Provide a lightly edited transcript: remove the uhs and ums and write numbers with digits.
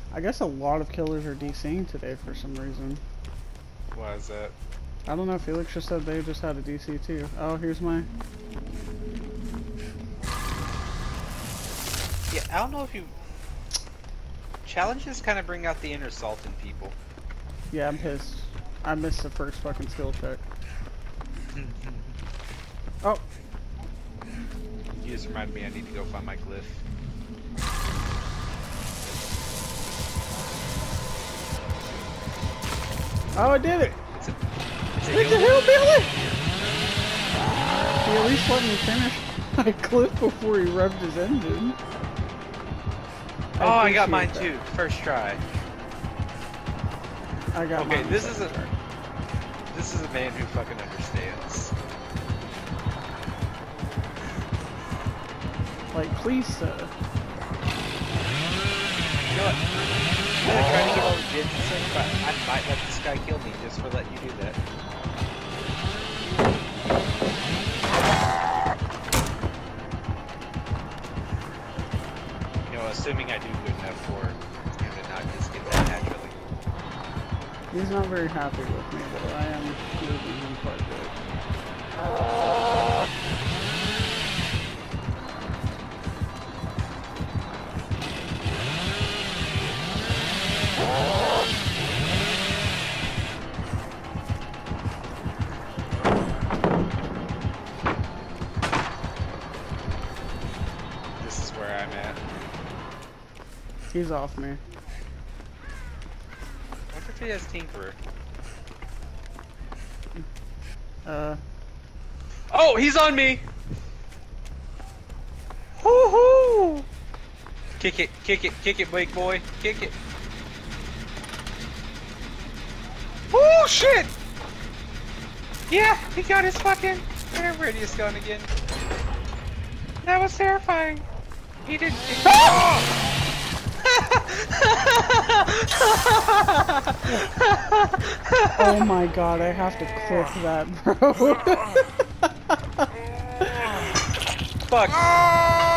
I guess a lot of killers are DCing today for some reason. Why is that? I don't know, Felix just said they just had a DC too. Oh, here's my... Yeah, I don't know if you... Challenges kind of bring out the inner salt in people. Yeah, I'm pissed. I missed the first fucking skill check. Oh! You just reminded me I need to go find my glyph. Oh, I did it! It's a What the hell, Billy? He at least let me finish my clip before he revved his engine. Oh, I got mine appreciate too. First try. I got Okay, mine this second try. is a man who fucking understands. Like, please, sir. You know what? I'm gonna try to get all the gens and stuff, but I might let this guy kill me just for letting you do that. You know, assuming I do good enough for him to not just get that naturally. He's not very happy with me, but I am moving him quite good. This is where I'm at. He's off me. I wonder if he has Tinkerer. Oh, he's on me! Woohoo! Kick it, big boy. Kick it. Oh shit! Yeah, he got his fucking radius gun again. That was terrifying. He didn't. Oh my god, I have to clip that, bro. Fuck.